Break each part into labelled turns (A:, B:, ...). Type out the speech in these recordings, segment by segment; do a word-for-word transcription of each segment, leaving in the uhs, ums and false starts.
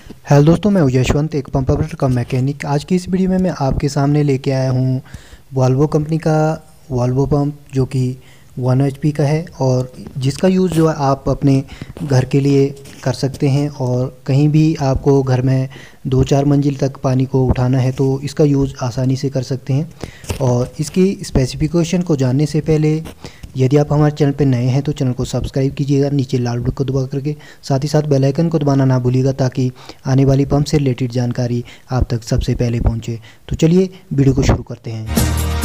A: Hello दोस्तों, मैं यशवंत, एक पंप ऑपरेटर का मैकेनिक। आज की इस वीडियो में मैं आपके सामने लेके आया हूँ वॉल्वो कंपनी का वॉल्वो पंप, जो कि वन एच पी का है और जिसका यूज़ जो है आप अपने घर के लिए कर सकते हैं। और कहीं भी आपको घर में दो चार मंजिल तक पानी को उठाना है तो इसका यूज़ आसानी से कर सकते हैं। और इसकी स्पेसिफिकेशन को जानने से पहले यदि आप हमारे चैनल पर नए हैं तो चैनल को सब्सक्राइब कीजिएगा, नीचे लाल बटन को दबा करके, साथ ही साथ बेल आइकन को दबाना ना भूलिएगा ताकि आने वाली पंप से रिलेटेड जानकारी आप तक सबसे पहले पहुंचे। तो चलिए वीडियो को शुरू करते हैं।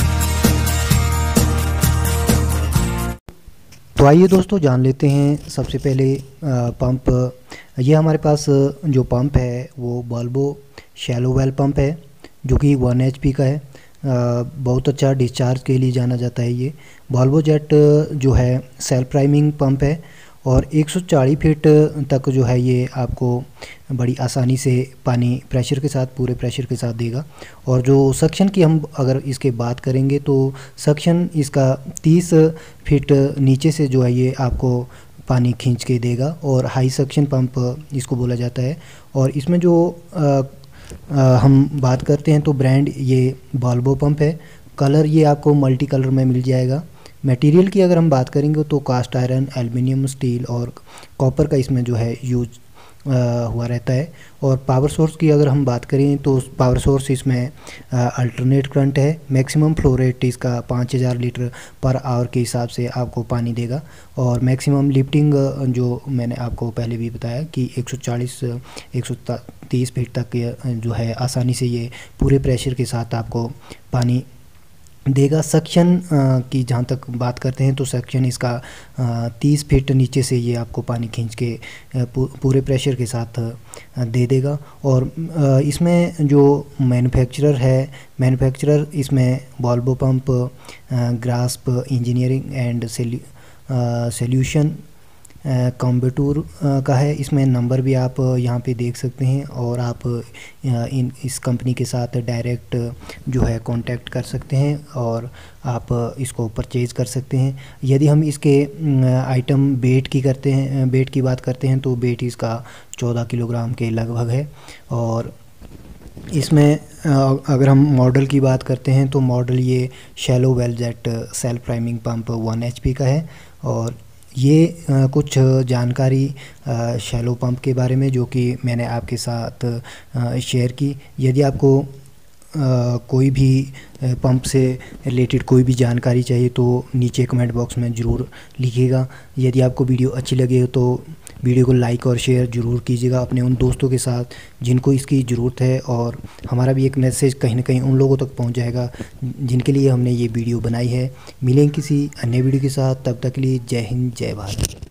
A: तो आइए दोस्तों, जान लेते हैं सबसे पहले पंप। ये हमारे पास जो पंप है वो वॉल्वो शैलो वेल पंप है, जो कि वन एच पी का है। आ, बहुत अच्छा डिस्चार्ज के लिए जाना जाता है। ये वॉल्वो जेट जो है सेल्फ प्राइमिंग पंप है और एक सौ चालीस फीट तक जो है ये आपको बड़ी आसानी से पानी प्रेशर के साथ, पूरे प्रेशर के साथ देगा। और जो सक्शन की हम अगर इसके बात करेंगे तो सक्शन इसका तीस फीट नीचे से जो है ये आपको पानी खींच के देगा और हाई सक्शन पंप इसको बोला जाता है। और इसमें जो आ, आ, हम बात करते हैं तो ब्रांड ये वॉल्वो पंप है। कलर ये आपको मल्टी कलर में मिल जाएगा। मटेरियल की अगर हम बात करेंगे तो कास्ट आयरन, एल्युमिनियम, स्टील और कॉपर का इसमें जो है यूज हुआ रहता है। और पावर सोर्स की अगर हम बात करें तो पावर सोर्स इसमें अल्टरनेट करंट है। मैक्सिमम फ्लो रेट इसका पाँच हज़ार लीटर पर आवर के हिसाब से आपको पानी देगा। और मैक्सिमम लिफ्टिंग जो मैंने आपको पहले भी बताया कि एक सौ चालीस एक सौ तीस फीट तक जो है आसानी से ये पूरे प्रेशर के साथ आपको पानी देगा। सक्शन की जहाँ तक बात करते हैं तो सक्शन इसका तीस फीट नीचे से ये आपको पानी खींच के पूरे प्रेशर के साथ दे देगा। और इसमें जो मैन्युफैक्चरर है, मैन्युफैक्चरर इसमें Volvo pump grasp engineering and solution Coimbatore का है। इसमें नंबर भी आप यहाँ पे देख सकते हैं और आप इन इस कंपनी के साथ डायरेक्ट जो है कांटेक्ट कर सकते हैं और आप इसको परचेज़ कर सकते हैं। यदि हम इसके आइटम वेट की करते हैं वेट की बात करते हैं तो वेट इसका चौदह किलोग्राम के लगभग है। और इसमें अगर हम मॉडल की बात करते हैं तो मॉडल ये shallow well jet self priming pump one H P का है। और ये आ, कुछ जानकारी शैलो पंप के बारे में जो कि मैंने आपके साथ आ, शेयर की। यदि आपको आ, कोई भी पंप से रिलेटेड कोई भी जानकारी चाहिए तो नीचे कमेंट बॉक्स में ज़रूर लिखिएगा। यदि आपको वीडियो अच्छी लगे तो वीडियो को लाइक और शेयर ज़रूर कीजिएगा अपने उन दोस्तों के साथ जिनको इसकी ज़रूरत है। और हमारा भी एक मैसेज कहीं ना कहीं उन लोगों तक पहुंच जाएगा जिनके लिए हमने ये वीडियो बनाई है। मिलेंगे किसी अन्य वीडियो के साथ, तब तक के लिए जय हिंद, जय भारत।